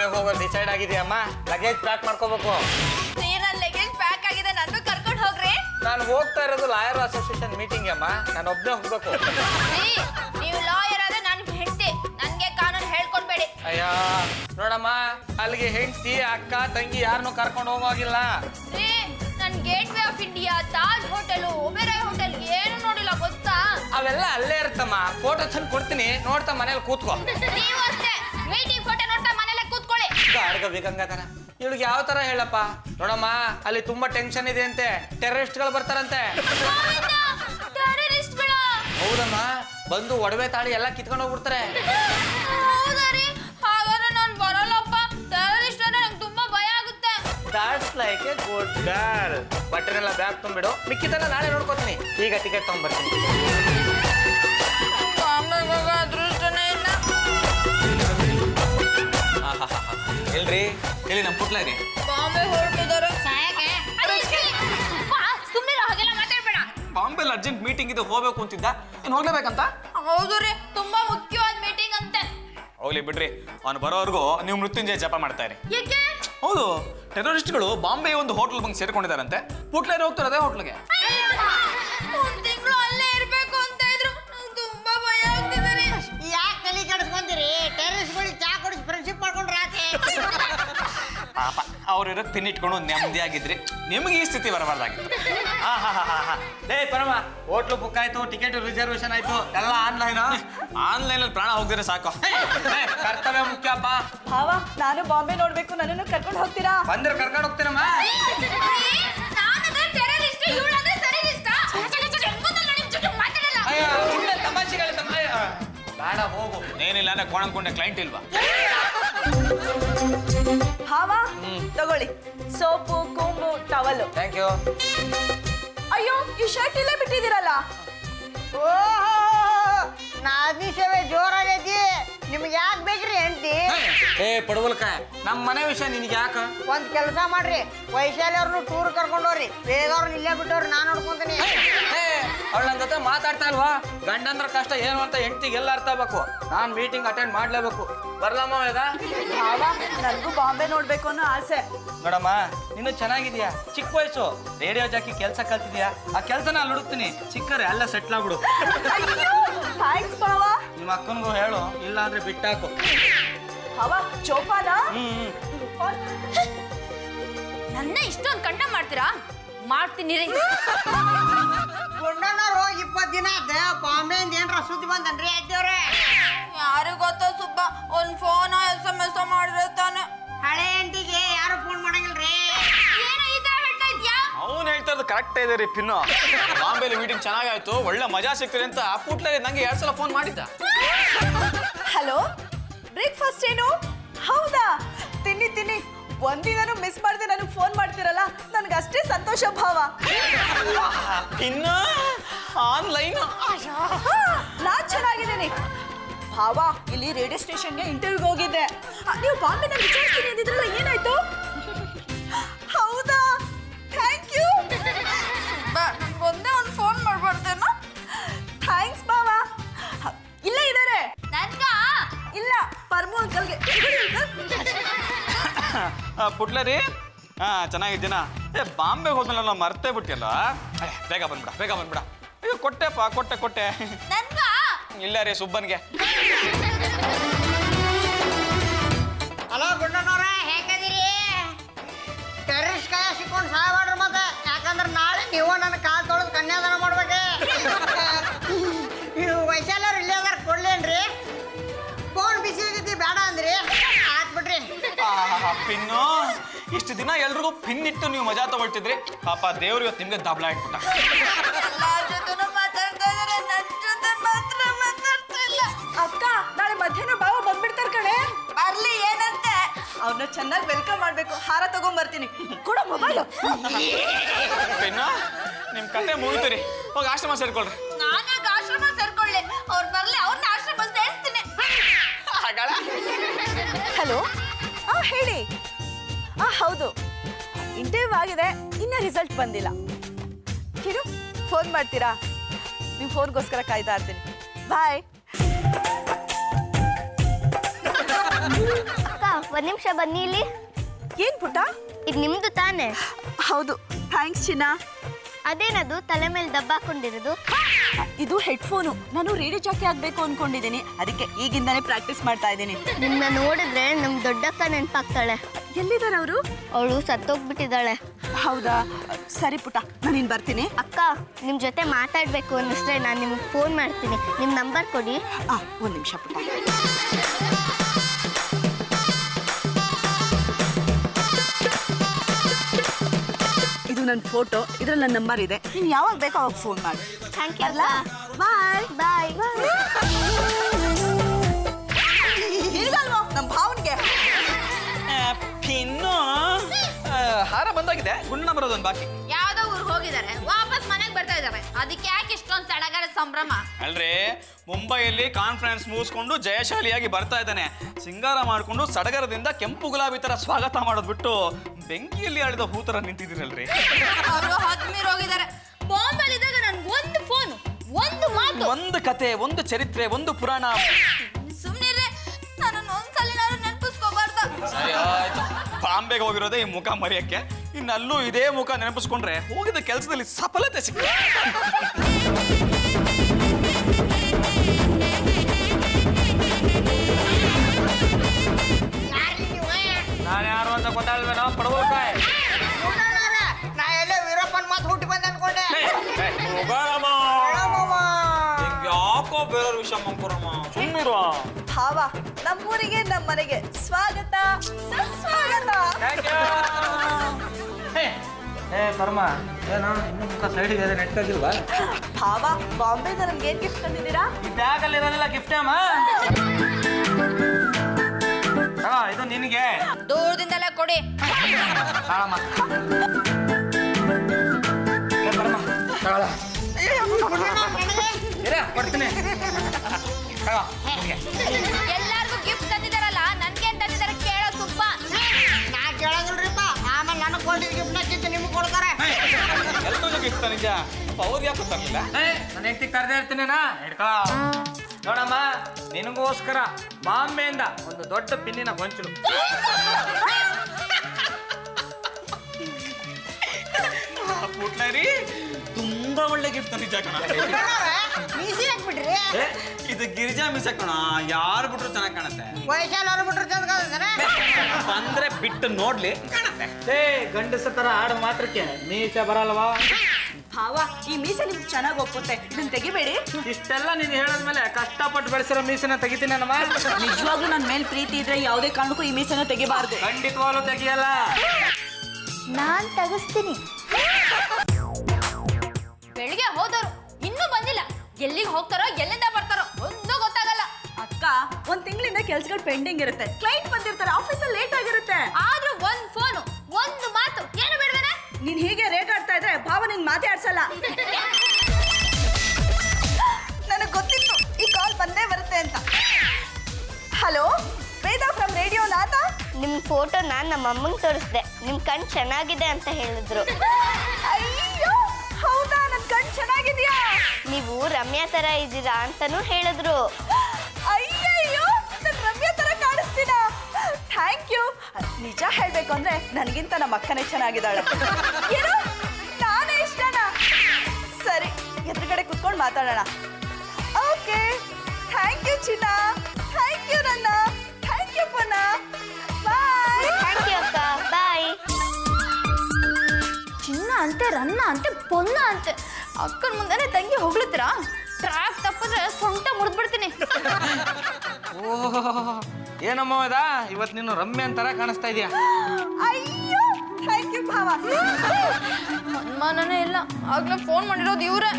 ಬಾಂಬೆ ಹೋಗೋ decide ಆಗಿದೆಯಮ್ಮ. Luggage pack ಮಾಡ್ಕೋಬೇಕು. ನನ್ನ ಲಗೇಜ್ ಪ್ಯಾಕ್ ಆಗಿದೆ, ನನ್ನ ಕರ್ಕೊಂಡು ಹೋಗ್ರಿ. ನಾನು ಹೋಗ್ತಾ ಇರೋದು ಲಾಯರ್ ಅಸೋಸಿಯೇಷನ್ ಮೀಟಿಂಗ್ ಅಮ್ಮ. ನಾನು ಒಬ್ಬನೇ ಹೋಗ್ಬೇಕು. ನೀವು ಲಾಯರ್ ಆದ್ರೆ ನಾನು ಹೆಂಡತಿ, ನನ್ಗೆ ಕಾನೂನು ಹೇಳ್ಕೊಡ್ಬೇಡಿ. ಅಯ್ಯ ನೋಡಮ್ಮ, ಅಲ್ಲಿಗೆ ಹೆಂಡತಿ ಅಕ್ಕ ತಂಗಿ ಯಾರನ್ನೂ ಕರ್ಕೊಂಡು ಹೋಗೋಗಿಲ್ಲ. ನನ್ gateway of India, Taj hotel, Oberoi hotel ಏನು ನೋಡಿಲ್ಲ ಗೊತ್ತಾ? ಅವೆಲ್ಲ ಅಲ್ಲೇ ಇರ್ತಮ್ಮ. ಫೋಟೋ ತಂದು ಕೊಡ್ತೀನಿ, ನೋಡ್ತಾ ಮನೇಲಿ ಕೂತ್ಕೋ. ನೀವು ಅಷ್ಟೇ ಮೀಟಿಂಗ್ ಫೋಟೋ ನೋಡ್ತಾ ಮನೇಲೆ ಕೂತ್ಕೊಳ್ಳಿ. ಗಾಡ್ಗ ಬೇಕಂಗತನ ಇವಳಿಗೆ ಯಾವ ತರ ಹೇಳಪ್ಪ. ನೋಡಮ್ಮ, ಅಲ್ಲಿ ತುಂಬಾ ಟೆನ್ಷನ್ ಇದೆ ಅಂತೆ. ಟೆರರಿಸ್ಟ್ಗಳು ಬರ್ತಾರಂತೆ. ಹೌದಮ್ಮ, ಬಂದು ಒಡವೆ ತಾಳಿ ಎಲ್ಲ ಕಿತ್ಕೊಂಡು ಹೋಗ್ಬಿಡ್ತಾರೆ. ಹಾಗಾದ್ರೆ ನಾನು ಬರಲ್ಲಪ್ಪ. ಟೆರರಿಸ್ಟ್ ಅಂದ್ರೆ ನಂಗೆ ತುಂಬಾ ಭಯ ಆಗುತ್ತೆ. That's like a good girl. ಬಟ್ಟೆನೆಲ್ಲ ಬ್ಯಾಗ್ ತುಂಬಿಡು, ಮಿಕ್ಕಿದೆಲ್ಲ ನಾಳೆ ನೋಡ್ಕೋತೀನಿ. ಈಗ ಟಿಕೆಟ್ ತಗೊಂಡ್ಬರ್ತೀನಿ. ಅದೃಷ್ಟನೇ ಇಲ್ಲ. ಎಲ್ರಿ ಹೇಳಿ, ನಮ್ಮ ಪುಟ್ಲ ರೀ ಬಾಂಬೆ ಹೊರಟಿದ್ದಾರೆ. ಸುಮ್ಮನೆ ಹಾಗೆಲ್ಲ ಮಾತಾಡ್ಬೇಡ. ಬಾಂಬೆಲ್ ಅರ್ಜೆಂಟ್ ಮೀಟಿಂಗ್ ಇದೆ, ಹೋಗ್ಬೇಕು ಅಂತಿದ್ದ. ಏನು ಹೋಗ್ಲೇಬೇಕಂತ? ಹೌದು ರೀ, ತುಂಬಾ ಮುಖ್ಯವಾದ ಮೀಟಿಂಗ್ ಅಂತೆ. ಹೋಗ್ಲಿ ಬಿಡ್ರಿ, ಅವ್ನು ಬರೋವರೆಗೂ ನೀವು ಮೃತ್ಯುಂಜಯ ಜಪ ಮಾಡ್ತಾ ಇರಿ. ಯಾಕೆ? ಹೌದು, ಟೆರರಿಸ್ಟ್ಗಳು ಬಾಂಬೆ ಒಂದು ಹೋಟ್ಲ್ ಬಂದು ಸೇರ್ಕೊಂಡಿದಾರಂತೆ. ಪುಟ್ಲೇರಿ ಹೋಗ್ತಾರೆ ಅದೇ ಹೋಟ್ಲ್ಗೆ. ಒಂದ್ ತಿಂಗಳು ಅಲ್ಲೇ ಇರ್ಬೇಕು ಅಂತ ಇದ್ರು. ನಂಗೆ ತುಂಬಾ ಭಯ ಆಗ್ತಿದೆ ರೀ. ಯಾಕೆ ತಲೆ ಕೆಡಿಸ್ಕೊಂತೀರಿ? ಟೆರರಿಸ್ಟ್ಗಳಿಗೆ ಚಾ ಕೊಡಿಸಿ ಫ್ರೆಂಡ್ಶಿಪ್ ಮಾಡ್ಕೊಂಡ್ರೆ ಆಚೆ. ಪಾಪ ಅವ್ರಿರೋ ತಿನ್ನಿಟ್ಕೊಂಡು ನೆಮ್ಮದಿಯಾಗಿದ್ರಿ. ನಿಮಗೆ ಈ ಸ್ಥಿತಿ ಬರಬಾರ್ದಾಗಿತ್ತು. ಲೇ ಪರಮ, ಹೋಟ್ಲು ಬುಕ್ ಆಯ್ತು, ಟಿಕೆಟ್ ರಿಸರ್ವೇಶನ್ ಆಯ್ತು, ಎಲ್ಲ ಆನ್ಲೈನಲ್ಲಿ ಪ್ರಾಣ ಹೋಗ್ದಿರ ಸಾಕು. ಕರ್ತವ್ಯ ಮುಖ್ಯಪ್ಪ. ಭಾವ, ನಾನು ಬಾಂಬೆ ನೋಡ್ಬೇಕು, ನನ್ನನ್ನು ಕರ್ಕೊಂಡು ಹೋಗ್ತೀರಾ? ಬಂದ್ರೆ ಕರ್ಕೊಂಡು ಹೋಗ್ತೀನಮ್ಮ. ತಮಾಷೆಗಳು ಬೇಡ, ಹೋಗು. ಏನಿಲ್ಲ ಅಂದ್ರೆ ಕೋಣಂಕೊಂಡೆ ಕ್ಲೈಂಟ್ ಇಲ್ವಾ? ಭಾವ, ತಗೊಳ್ಳಿ soap, comb, towel. Thank you. ಅಯ್ಯೋ, ಈ ಶರ್ಟ್ ಇಲ್ಲೇ ಬಿಟ್ಟಿದ್ದೀರಲ್ಲ. ಓಹೋ, ನಾದಿ ಸೇವೆ ಜೋರಾಗೈತಿ. ನಿಮ್ಗೆ ಯಾಕೆ ಬೇಕ್ರಿ ಹೆಂಡತಿ? ಏ ಪಡವಲ್ಕ, ನಮ್ಮ ಮನೆ ವಿಷಯ ನಿನ್ಗೆ ಯಾಕ? ಒಂದ್ ಕೆಲಸ ಮಾಡ್ರಿ, ವೈಶಾಲಿ ಅವ್ರನ್ನು ಟೂರ್ ಕರ್ಕೊಂಡೋರಿ. ಬೇಗ ಅವ್ರನ್ನ ಇಲ್ಲೇ ಬಿಟ್ಟವ್ರಿ, ನಾನು ನೋಡ್ಕೊಂತೀನಿ. ಅವಳ ನನ್ನ ಜೊತೆ ಮಾತಾಡ್ತಾ ಇಲ್ವಾ? ಗಂಡಂದ್ರ ಕಷ್ಟ ಏನು ಅಂತ ಹೆಂಡತಿಗೆ ಎಲ್ಲ ಅರ್ಥ ಆಗ್ಬೇಕು. ನಾನು ಮೀಟಿಂಗ್ ಅಟೆಂಡ್ ಮಾಡ್ಲೇಬೇಕು. ಬರ್ಲಮ್ಮ ಈಗ? ಭಾವ, ನನಗೂ ಬಾಂಬೆ ನೋಡ್ಬೇಕು ಅನ್ನೋ ಆಸೆ. ನೋಡಮ್ಮ, ನೀನು ಚೆನ್ನಾಗಿದ್ಯಾ, ಚಿಕ್ಕ ವಯಸ್ಸು, ರೇಡಿಯೋ ಜಾಕಿ ಕೆಲಸ ಕಲ್ತಿದ್ಯಾ. ಆ ಕೆಲಸನ ಅಲ್ಲಿ ಹುಡುಕ್ತೀನಿ. ಚಿಕ್ಕರೆ ಎಲ್ಲ ಸೆಟ್ಲ್ ಆಗ್ಬಿಡು. ಥ್ಯಾಂಕ್ಸ್ ಭಾವ. ನಿಮ್ಮ ಅಕ್ಕನಿಗೂ ಹೇಳು, ಇಲ್ಲ ಅಂದ್ರೆ ಬಿಟ್ಟಾಕು. ಭಾವ, ಚೋಪಾನ? ನನ್ನ ಇಷ್ಟೊಂದು ಕಂಡ ಮಾಡ್ತೀರಾ? ಮಾಡ್ತೀನಿ ರೀ. ಗುಂಡಣ್ಣವ್ರು ಹೋಗಿ 20 ದಿನ ಆದ. ಬಾಂಬೆಯಿಂದ ಏನ್ರ ಸುದ್ದಿ ಬಂದನ್ರಿ ಅಜ್ಜವ್ರೆ? ಯಾರು ಗೊತ್ತೋ ಸುಬ್ಬ, ಒಂದ್ ಫೋನ್ SMS ಮಾಡಿರ್ತಾನೆ. ಹಳೆ ಹೆಂಡತಿಗೆ ಯಾರು ಫೋನ್ ಮಾಡಂಗಿಲ್ರಿ. ಏನು ಈ ತರ ಹೇಳ್ತಾ ಇದ್ಯಾ? ಅವ್ನು ಹೇಳ್ತಾ ಇರೋದು ಕರೆಕ್ಟ್ ಇದೆ ರೀ. ಪಿನ್ನು ಬಾಂಬೆಲಿ ಮೀಟಿಂಗ್ ಚೆನ್ನಾಗಾಯ್ತು, ಒಳ್ಳೆ ಮಜಾ ಸಿಗ್ತದೆ ಅಂತ ಪುಟ್ಲೇರಿ ನಂಗೆ 2 ಸಲ ಫೋನ್ ಮಾಡಿದ್ದ. ಹಲೋ, ಬ್ರೇಕ್ಫಾಸ್ಟ್ ಏನು? ಹೌದಾ, ತಿನ್ನಿ ತಿನ್ನಿ. ಒಂದಿನೂ ಮಿಸ್ ಮಾಡದೆ ನನಗೆ ಫೋನ್ ಮಾಡ್ತಿರಲ್ಲ, ನನಗೆ ಅಷ್ಟೇ ಸಂತೋಷ ಭಾವ. ಇನ್ನು ಆನ್ಲೈನ್ ನಾನ್ ಚೆನ್ನಾಗಿದ್ದೀನಿ ಭಾವ. ಇಲ್ಲಿ ರೇಡಿಯೋ ಸ್ಟೇಷನ್ಗೆ ಇಂಟರ್ವ್ಯೂಗೆ ಹೋಗಿದ್ದೆ. ನೀವು ಬಾಂಬೆನ ವಿಚಾರಿಸ್ತೀನಿ ಅಂದಿದ್ರಲ್ಲ, ಏನಾಯ್ತು? ಹೌದಾ, ಥ್ಯಾಂಕ್ ಯು. ಒಂದೇ ಒಂದು ಫೋನ್ ಮಾಡ್ಬಾರ್ದೇನೋ? ಥ್ಯಾಂಕ್ಸ್ ಭಾವ. ಇಲ್ಲ ಇದ್ದಾರೆ. ನನ್ಗ ಇಲ್ಲ, ಪರ್ಮು ಅಂಕಲ್ಗೆ. ಪುಟ್ಲೇರಿ, ಚೆನ್ನಾಗಿದ್ದೀನಾ? ಬಾಂಬೆಗೆ ಹೋದ್ಮೇಲೆ ನಾವು ಮರ್ತೇ ಬಿಟ್ಟಿಲ್ಲ. ಬೇಗ ಬಂದ್ಬಿಡ, ಬೇಗ ಬಂದ್ಬಿಡ. ಅಯ್ಯೋ, ಕೊಟ್ಟೆಪ್ಪ, ಕೊಟ್ಟೆ. ನನ್ಗ ಇಲ್ಲ ರೀ, ಸುಬ್ಬನ್ಗೆ. ಹಲೋ ಗುಂಡಣ್ಣವ್ರ, ಹೇಗಿದ್ದೀರಿ? ಟೆರರಿಸ್ಟ್ ಕೈ ಸಿಕ್ಕೊಂಡು ಸಾಯ್ಬಾಡ್ರಿ ಮತ್ತೆ. ಯಾಕಂದ್ರೆ ನಾಳೆ ನೀವು ನನ್ನ ಕಾಲು ತೊಳೆದು ಕನ್ಯಾದಾನ ಮಾಡ್ಬೇಕು. ನೀವು ವೈಶಾಲಿ ಅವ್ರು ಇಲ್ಲೇ ಅದಾರ, ಕೊಡ್ಲೇನ್ರಿ? ಫೋನ್ ಬಿಸಿ ಆಗಿದ್ದಿ ಬೇಡ ಅಂದ್ರಿ, ಆತ್ಬಿಟ್ರಿ. ಪಿನ್ನು, ಇಷ್ಟು ದಿನ ಎಲ್ರಿಗೂ ಪಿನ್ ಇಟ್ಟು ನೀವು ಮಜಾ ತಗೊಳ್ತಿದ್ರಿ. ಪಾಪ ದೇವ್ರು ಇವತ್ತು ನಿಮ್ಗೆ ದಬ್ಲ ಇಟ್ಬಿಟ್ಟ. ಎಲ್ಲಾರ ಜೊತೆನೂ ಮಾತಾಡ್ತಾ ಇದಾರೆ, ನನ್ನ ಜೊತೆ ಮಾತ್ರ ಮಾತಾಡ್ತಾ ಇಲ್ಲ. ಅಕ್ಕ, ನಾಳೆ ಮಧ್ಯಾಹ್ನ ಭಾವ ಬಂದ್ಬಿಡ್ತಾರ ಕಣೆ. ಬರ್ಲಿ, ಏನಂತೆ? ಅವ್ರನ್ನ ಚೆನ್ನಾಗಿ ವೆಲ್ಕಮ್ ಮಾಡ್ಬೇಕು. ಹಾರ ತಗೊಂಡ್ಬರ್ತೀನಿ. ಕೂಡ ಮೊಬೈಲು. ಪಿನ್ನು, ನಿಮ್ ಕತೆ ಮುಗಿತೀರಿ. ಹೋಗಿ ಆಶ್ರಮ ಸೇರ್ಕೊಳ್ರಿ. ನಾನಾಗ ಆಶ್ರಮ ಸೇರ್ಕೊಳ್ಳಿ? ಅವ್ರು ಬರ್ಲಿ, ಅವ್ರನ್ನ ಆಶ್ರಮ ಸೇರಿಸ್ತೀನಿ. ಹಲೋ, ಹೇಳಿ. ಹೌದು, ಇಂಟರ್ವ್ಯೂ ಆಗಿದೆ, ಇನ್ನೂ ರಿಸಲ್ಟ್ ಬಂದಿಲ್ಲ. ಕಿರು, ಫೋನ್ ಮಾಡ್ತೀರಾ? ನಿಮ್ಮ ಫೋನ್ಗೋಸ್ಕರ ಕಾಯ್ತಾ ಇರ್ತೀನಿ. ಬಾಯ್. ಅಕ್ಕ, ಒಂದ್ ನಿಮಿಷ ಬನ್ನಿ ಇಲ್ಲಿ. ಏನ್ ಪುಟ್ಟ? ಇದು ನಿಮ್ದು ತಾನೆ? ಹೌದು, ಥ್ಯಾಂಕ್ಸ್ ಚಿನ್ನ. ಅದೇನದು ತಲೆ ಮೇಲೆ ದಬ್ಬ ಹಾಕೊಂಡಿರೋದು? ಇದು ಹೆಡ್ಫೋನು. ನಾನು ರೇಡಿಯೋ ಜಾಕಿ ಆಗ್ಬೇಕು ಅನ್ಕೊಂಡಿದ್ದೀನಿ, ಅದಕ್ಕೆ ಈಗಿಂದಾನೇ ಪ್ರಾಕ್ಟೀಸ್ ಮಾಡ್ತಾ ಇದ್ದೀನಿ. ನಿಮ್ಮನ್ನ ನೋಡಿದ್ರೆ ನಮ್ ದೊಡ್ಡಕ್ಕ ನೆನ್ಪಾಗ್ತಾಳೆ. ಎಲ್ಲಿದ್ದಾರೆ ಅವರು? ಅವಳು ಸತ್ತೋಗ್ಬಿಟ್ಟಿದ್ದಾಳೆ. ಹೌದಾ, ಸರಿ ಪುಟ್ಟ, ನಾನು ಬರ್ತೀನಿ. ಅಕ್ಕ, ನಿಮ್ ಜೊತೆ ಮಾತಾಡ್ಬೇಕು ಅನ್ನಿಸ್ರೆ ನಾನು ನಿಮ್ಗೆ ಫೋನ್ ಮಾಡ್ತೀನಿ. ನಿಮ್ ನಂಬರ್ ಕೊಡಿ. ಒಂದ್ ನಿಮಿಷ ಪುಟ್ಟ. ಇದು ನನ್ನ ಫೋಟೋ, ಇದ್ರಲ್ಲಿ ನನ್ನ ನಂಬರ್ ಇದೆ. ನೀನು ಯಾವಾಗ ಬೇಕೋ ಅವಾಗ ಫೋನ್ ಮಾಡಿ. Thank you. ಬಾಯ್ ಬಾಯ್. ಇಲ್ವಲ್ವೋ ನಮ್ಮ ಭಾವನಿಗೆ ಪಿನ್ನು ಹಾರ ಬಂದಾಗಿದೆ, ಗುಂಡ ಬರೋದೊಂದು ಬಾಕಿ. ಯಾವ್ದೋ ಊರಿಗೆ ಹೋಗಿದ್ದಾರೆ, ವಾಪಸ್ ಮನೆಗೆ ಬರ್ತಾ ಇದ್ದಾರೆ. ಅದಕ್ಕೆ ಯಾಕೆ ಇಷ್ಟೊಂದು ಸಡಗರ ಸಂಭ್ರಮ? ಅಲ್ರಿ, ಮುಂಬೈಯಲ್ಲಿ ಕಾನ್ಫರೆನ್ಸ್ ಮುಗಿಸ್ಕೊಂಡು ಜಯಶಾಲಿಯಾಗಿ ಬರ್ತಾ ಇದ್ದಾನೆ. ಸಿಂಗಾರ ಮಾಡಿಕೊಂಡು ಸಡಗರದಿಂದ ಕೆಂಪು ಗುಲಾಬಿ ತರ ಸ್ವಾಗತ ಮಾಡೋದು ಬಿಟ್ಟು ಬೆಂಕಿಯಲ್ಲಿ ಆಳಿದ ಹೂತರ ನಿಂತಿದ್ದೀರಲ್ರಿ. ಅವರು ಹದ್ಮೀರ್ ಹೋಗಿದ್ದಾರೆ. ಬಾಂಬೆಲ್ ಇದ್ದಾಗ ನನ್ಗೆ ಒಂದು ಫೋನ್, ಒಂದು ಮಾತು, ಒಂದು ಕತೆ, ಒಂದು ಚರಿತ್ರೆ, ಒಂದು ಪುರಾಣ. ಸುಮ್ಮನೆ ನಾನು ಒಂದ್ಸಲಿನಾರು ನೆನಪಿಸ್ಕೋಬಾರ್ದು. ಸರಿ ಆಯ್ತು, ಬಾಂಬೆಗೆ ಹೋಗಿರೋದೇ ಈ ಮುಖ ಮರೆಯಕ್ಕೆ. ಇನ್ನಲ್ಲೂ ಇದೇ ಮುಖ ನೆನಪಿಸ್ಕೊಂಡ್ರೆ ಹೋಗಿದ ಕೆಲಸದಲ್ಲಿ ಸಫಲತೆ ಸಿಗ್ತದೆ. ನಾನು ಯಾರು ಅಂತ ಗೊತ್ತಾಗಲ್ವೇನೋ ಪಡವಲ್ಕಾಯ್. ನಾ ಎಲ್ಲೇ ವೀರಪ್ಪನ್ ಮಾತು ಹುಟ್ಟಿ ಬಂದ ಅನ್ಕೊಂಡೆ. ಯಾಕೋ ಬೇರೆ ವಿಷಯ ಮಂಕುರಮ್ಮ, ಸುಮ್ಮನಿರುವ. ಭಾವ, ನಮ್ಮೂರಿಗೆ ನಮ್ಮ ಮನೆಗೆ ಸ್ವಾಗತ ಸುಸ್ವಾಗತ. ಕರ್ಮ ಏನೋ ಇನ್ನು ಮುಖ ಸೈಡಿಗೆ ಇದೆ, ನೆಟ್ಟಾಗಿಲ್ವಾ? ಭಾವ, ಬಾಂಬೆಯಿಂದ ನಮ್ಗೆ ಏನ್ ಗಿಫ್ಟ್ ತಂದಿದ್ದೀರಾ? ಈ ಬ್ಯಾಗಲ್ಲಿ ಇರೋದಿಲ್ಲ ಗಿಫ್ಟ್ ಅಮ್ಮ. ಇದು ನಿನಗೆ. ದೂರದಿಂದಲೇ ಕೊಡಿ. ತಾಳಮ್ಮ. ಕರ್ಮ ತಗೊಳ. ಕೊಡ್ತೀನಿ. ಎಲ್ಲಾರ್ಗು ಗಿಫ್ಟ್ ತಂದಿದಾರಲ್ಲ, ನನ್ಗೇನ್ ತಂದಿದಾರೆ ಕೇಳೋ ಸುಬ್ಬ. ನಾ ಕೇಳೋದಿಲ್ರಿಪ್ಪ, ಆಮೇಲೆ ನನಗೆ ಕೊಟ್ಟಿದ್ದು ಗಿಫ್ಟ್ ನಚ್ಚಿತ್ತು ನಿಮ್ಗೆ ಕೊಡ್ತಾರೆ. ಎಲ್ಲರೂ ಗಿಫ್ಟ್ ನಿಜ, ಅವ್ರು ಯಾಕೆ ತರಲಿಲ್ಲ? ನನ್ನ ಹೆಂಡತಿಗೆ ಕರೆದೇ ಇರ್ತೀನಿ ನಾ. ಹಿಡ್ಕೊ ನೋಡಮ್ಮ, ನಿನಗೋಸ್ಕರ ಬಾಂಬೆಯಿಂದ ಒಂದು ದೊಡ್ಡ ಪಿನ್ನಿನ ಗೊಂಚಲು. ಪುಟ್ನರಿ ತುಂಬಾ ಒಳ್ಳೆ ಗಿಫ್ಟ್ ನಿಜ ಕಣ. ಮೀಸಿ ಹಾಕ್ಬಿಟ್ರಿ. ಇದು ಗಿರಿಜಾ ಮಿಸ್ ಕಣ, ಯಾರು ಬಿಟ್ರು ಚೆನ್ನಾಗಿ ಕಾಣುತ್ತೆ. ವಯಸ್ಸಲ್ಲಿ ಅವ್ರು ಬಿಟ್ರು ಚಂದ ಕಾಣ್ತಾನೆ. ಬಂದ್ರೆ ಬಿಟ್ಟು ನೋಡ್ಲಿ ಕಾಣುತ್ತೆ. ಗಂಡಸ ತರ ಆಡ ಮಾತ್ರಕ್ಕೆ ಮೀಸೆ ಬರಲ್ವಾ? ಭಾವ, ಈ ಮೀಸೆ ನಿಮ್ಗೆ ಚೆನ್ನಾಗಿ ಒಪ್ಪುತ್ತೆ, ಇದನ್ನ ತೆಗಿಬೇಡಿ. ಇಷ್ಟೆಲ್ಲ ನೀನು ಹೇಳದ್ಮೇಲೆ ಕಷ್ಟಪಟ್ಟು ಬೆಳೆಸಿರೋ ಮೀಸೆನ ತೆಗಿತೀನಿ ನಮ್ಮ. ನಿಜವಾಗ್ಲೂ ನನ್ನ ಮೇಲೆ ಪ್ರೀತಿ ಇದ್ರೆ ಯಾವುದೇ ಕಾರಣಕ್ಕೂ ಈ ಮೀಸೆನ ತೆಗಿಬಾರ್ದು. ಖಂಡಿತವಾಗ್ಲೂ ತೆಗಿಯಲ್ಲ. ನಾನ್ ತಗಸ್ತೀನಿ. ಬೆಳಿಗ್ಗೆ ಹೋದವರು ಇನ್ನೂ ಬಂದಿಲ್ಲ. ಎಲ್ಲಿಗೆ ಹೋಗ್ತಾರೋ, ಎಲ್ಲಿಂದ ಬರ್ತಾರೋ ಒಂದು ಗೊತ್ತಾಗಲ್ಲ. ಅಕ್ಕ, ಒಂದ್ ತಿಂಗಳಿಂದ ಕೆಲ್ಸಗಳು ಪೆಂಡಿಂಗ್ ಇರುತ್ತೆ, ಕ್ಲೈಂಟ್ ಬಂದಿರ್ತಾರೆ, ಆಫೀಸಲ್ಲಿ ಲೇಟ್ ಆಗಿರುತ್ತೆ. ಆದ್ರೂ ಒಂದ್ ಫೋನು, ಒಂದು ಮಾತು ಏನು ಬಿಡ್ವೇನೆ? ನೀನ್ ಹೀಗೆ ರೇಟ್ ಆಡ್ತಾ ಇದ್ರೆ ಭಾವ ನಿನ್ ಮಾತೇ ಆಡ್ಸಲ್ಲ. ನನಗೆ ಗೊತ್ತಿತ್ತು ಈ ಕಾಲ್ ಬಂದೇ ಬರುತ್ತೆ ಅಂತ. ಹಲೋ, ವೇದಾ ಫ್ರಮ್ ರೇಡಿಯೋ ನಾಥ. ನಿಮ್ ಫೋಟೋ ನಾನ್ ನಮ್ಮ ಅಮ್ಮಂಗೆ ತೋರಿಸ್ದೆ. ನಿಮ್ ಕಣ್ ಚೆನ್ನಾಗಿದೆ ಅಂತ ಹೇಳಿದ್ರು. ಅಯ್ಯೋ, ಹೌದಾ? ನನ್ ಕಣ್ ಚೆನ್ನಾಗಿದ್ಯಾ? ನೀವು ರಮ್ಯಾ ತರ ಇದ್ದೀರಾ ಅಂತಾನೂ ಹೇಳಿದ್ರು. ಅಯ್ಯಯ್ಯೋ, ನನ್ ರಮ್ಯಾ ತರ ಕಾಣಿಸ್ತೀನ? Thank you. ನಿಜ ಹೇಳ್ಬೇಕು ಅಂದ್ರೆ ನನಗಿಂತ ನಮ್ಮ ಅಕ್ಕನೇ ಚೆನ್ನಾಗಿದ್ದಾಳೆ. ಏನು, ನಾನೇ ಇಷ್ಟನಾ? ಸರಿ, ಎದುರುಗಡೆ ಕುತ್ಕೊಂಡು ಮಾತಾಡೋಣ. ಓಕೆ, ಥ್ಯಾಂಕ್ ಯು ಚಿನ್ನ, ಥ್ಯಾಂಕ್ ಯು ನನ್ನ, ಥ್ಯಾಂಕ್ ಯು ಪುನ, ಬಾಯ್. ಥ್ಯಾಂಕ್ ಯು ಅಕ್ಕ, ಬಾಯ್. ಚಿನ್ನ ಅಂತೆ, ರನ್ನ ಅಂತೆ, ಪೊನ್ನ ಅಂತೆ. ಅಕ್ಕನ ಮುಂದೆ ತಂಗಿ ಹೋಗ್ಲತ್ತೀರಾ? ಟ್ರ್ಯಾಕ್ ತಪ್ಪಿದ್ರೆ ಸೊಂಟ ಮುರಿದ್ಬಿಡ್ತೀನಿ. ಓಹ್, ಏನಮ್ಮ ಇದ ಇವತ್ತು ನೀನು ರಮ್ಯ ಅಂತಾರ ಕಾಣಿಸ್ತಾ ಇದೀಯ. ಅಯ್ಯೋ, ಥ್ಯಾಂಕ್ ಯು ಭಾವ. ಅನುಮಾನನೇ ಇಲ್ಲ, ಆಗ್ಲೇ ಫೋನ್ ಮಾಡಿರೋದು ಇವ್ರೆ.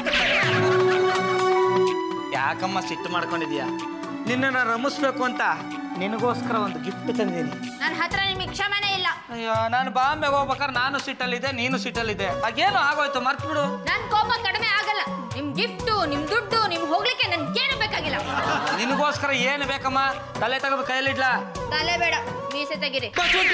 ಯಾಕಮ್ಮ ಸಿಟ್ಟು ಮಾಡ್ಕೊಂಡಿದೀಯ? ನಿನ್ನ ರಮಿಸ್ಬೇಕು ಅಂತ ನಿನಗೋಸ್ಕರ ಒಂದು ಗಿಫ್ಟ್ ತಂದಿದ್ದೀನಿ. ನನ್ನ ಹತ್ರ ನಿಮಗೆ ಕ್ಷಮೆನೇ ಇಲ್ಲ. ಅಯ್ಯೋ, ನಾನು ಬಾಂಬೆಗೆ ಹೋಗ್ಬೇಕಾದ್ರೆ ನಾನು ಸಿಟ್ಟಲ್ಲಿದ್ದೆ, ನೀನು ಸಿಟ್ಟಲ್ಲಿದ್ದೆ. ಆಗೇನು ಆಗೋಯ್ತು, ಮರ್ತು ಬಿಡು. ನನ್ನ ಕೋಪ ಕಡಿಮೆ ಆಗಲ್ಲ. ನಿಮ್ ಗಿಫ್ಟು, ನಿಮ್ ದುಡ್ಡು, ನಿಮ್ ಹೋಗ್ಲಿಕ್ಕೆ ನನ್ಗೇನು ಬೇಕಾಗಿಲ್ಲ. ನಿನಗೋಸ್ಕರ ಏನು ಬೇಕಮ್ಮ? ತಲೆ ತೆಗೆದು ಕೈಲಿಡ್ಲಾ? ತಲೆ ಬೇಡ, ಮೀಸೆ ತೆಗಿರಿ.